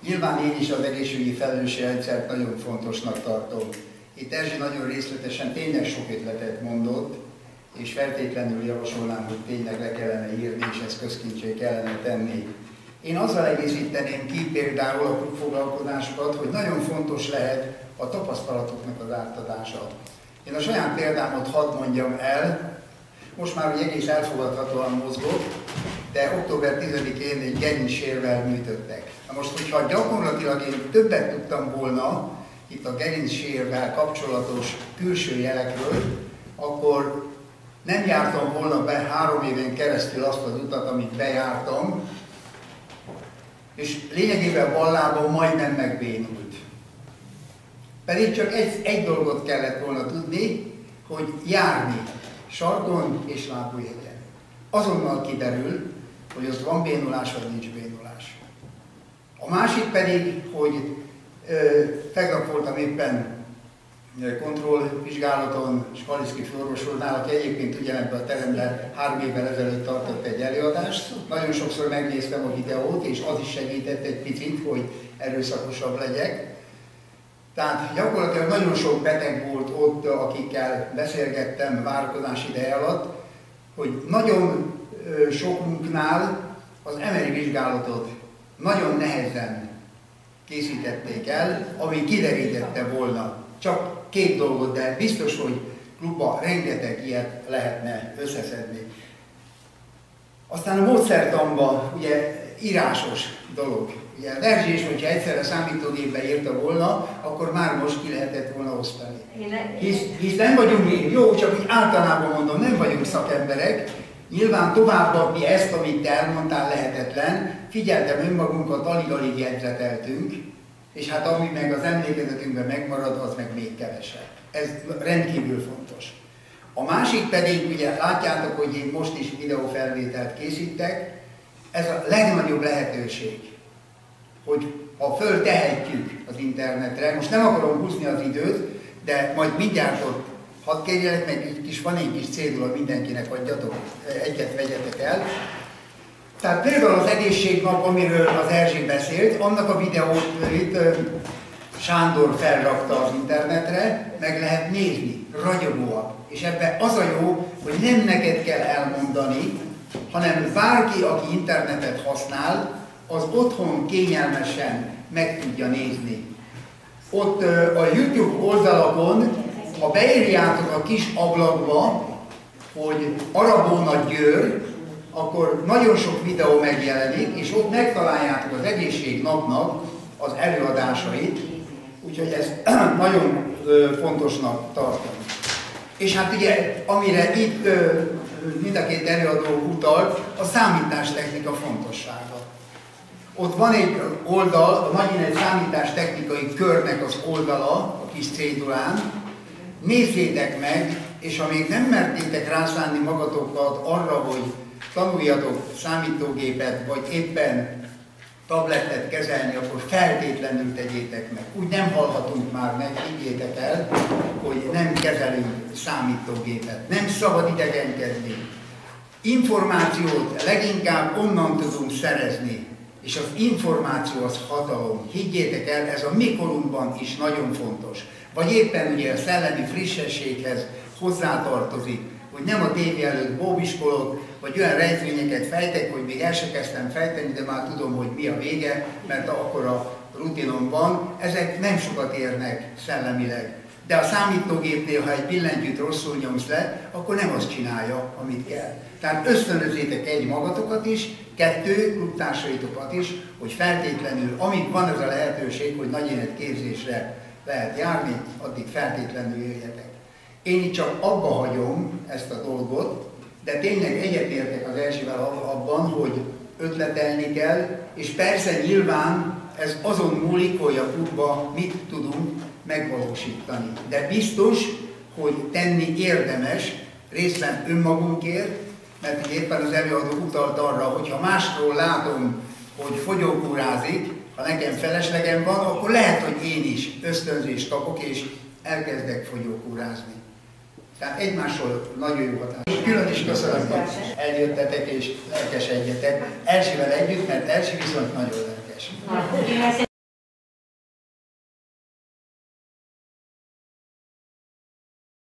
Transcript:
Nyilván én is az egészségügyi felelősségi rendszert nagyon fontosnak tartom. Itt Erzsi nagyon részletesen tényleg sok ötletet mondott, és feltétlenül javasolnám, hogy tényleg le kellene írni, és ezt közkincsé kellene tenni. Én azzal egészíteném ki például a klubfoglalkozásokat, hogy nagyon fontos lehet a tapasztalatoknak az átadása. Én a saját példámot hadd mondjam el, most már ugye egész elfogadhatóan mozgok, de október 10-én egy gerincsérrel műtöttek. Na most, hogyha gyakorlatilag én többet tudtam volna itt a gerincsérrel kapcsolatos külső jelekről, akkor nem jártam volna be 3 éven keresztül azt az utat, amit bejártam, és lényegében bal lábam majdnem megbénult. Pedig csak egy dolgot kellett volna tudni, hogy járni sarkon és lábújhegyen. Azonnal kiderül, hogy ott van bénulás, vagy nincs bénulás. A másik pedig, hogy tegnap voltam éppen kontrollvizsgálaton Skaliszki főorvosnál, aki egyébként ugyanebben a teremben 3 évvel ezelőtt tartott egy előadást. Nagyon sokszor megnéztem a videót, és az is segített egy picit, hogy erőszakosabb legyek. Tehát gyakorlatilag nagyon sok beteg volt ott, akikkel beszélgettem várakozás ideje alatt, hogy nagyon sokunknál az MRI vizsgálatot nagyon nehezen készítették el, ami kiderítette volna. Csak 2 dolgot, de biztos, hogy klubban rengeteg ilyet lehetne összeszedni. Aztán a módszertanban ugye írásos dolog. Ugye az Erzsi is, hogyha egyszerre számítógépbe írta volna, akkor már most ki lehetett volna osztani. Hisz nem vagyunk mi, jó, csak úgy általában mondom, nem vagyunk szakemberek. Nyilván továbbadni ezt, amit te elmondtál, lehetetlen. Figyeltem önmagunkat, alig-alig jegyzeteltünk, és hát ami meg az emlékezetünkben megmarad, az meg még kevesebb. Ez rendkívül fontos. A másik pedig, ugye látjátok, hogy én most is videófelvételt készítek, ez a legnagyobb lehetőség, hogy ha föltehetjük az internetre, most nem akarom húzni az időt, de majd mindjárt ott hadd kérjelek meg, van egy kis cédula, mindenkinek adjatok, egyet vegyetek el. Tehát például az egészségnap, amiről az Erzsi beszélt, annak a videót itt Sándor felrakta az internetre, meg lehet nézni, ragyogóak. És ebben az a jó, hogy nem neked kell elmondani, hanem bárki, aki internetet használ, az otthon kényelmesen meg tudja nézni. Ott a YouTube oldalakon, ha beírjátok a kis ablakba, hogy Arabóna Győr, akkor nagyon sok videó megjelenik, és ott megtaláljátok az egészségnapnak az előadásait, úgyhogy ezt nagyon fontosnak tartom. És hát ugye, amire itt mind a 2 előadó utalt, a számítástechnika fontossága. Ott van egy oldal, a Nagyinet számítástechnikai körnek az oldala, a kis cédulán. Nézzétek meg, és ha még nem mertétek rászánni magatokat arra, hogy tanuljatok számítógépet, vagy éppen tabletet kezelni, akkor feltétlenül tegyétek meg. Úgy nem hallhatunk már meg, higgyétek el, hogy nem kezelünk számítógépet. Nem szabad idegenkedni. Információt leginkább onnan tudunk szerezni, és az információ az hatalom. Higgyétek el, ez a mi korunkban is nagyon fontos. Vagy éppen ugye a szellemi frissességhez hozzátartozik, hogy nem a tévé előtt bóbiskolok, vagy olyan rejtvényeket fejtek, hogy még el se kezdtem fejteni, de már tudom, hogy mi a vége, mert akkor a rutinom van. Ezek nem sokat érnek szellemileg. De a számítógépnél, ha egy billentyűt rosszul nyomsz le, akkor nem azt csinálja, amit kell. Tehát ösztönözzétek egy magatokat is, 2 klubtársaitokat is, hogy feltétlenül, amíg van ez a lehetőség, hogy nagyénet képzésre lehet járni, addig feltétlenül jöjjetek. Én itt csak abba hagyom ezt a dolgot, de tényleg egyetértek az Erzsivel abban, hogy ötletelni kell, és persze nyilván ez azon múlik, hogy a klubban mit tudunk megvalósítani. De biztos, hogy tenni érdemes, részben önmagunkért, mert éppen az előadó utalt arra, hogy ha másról látom, hogy fogyókúrázik, ha nekem feleslegem van, akkor lehet, hogy én is ösztönzést kapok, és elkezdek fogyókúrázni. Tehát egymásról nagyon jó hatás. Külön is köszönöm, hogy eljöttetek és lelkesedjetek Erzsivel együtt, mert Erzsi viszont nagyon lelkes.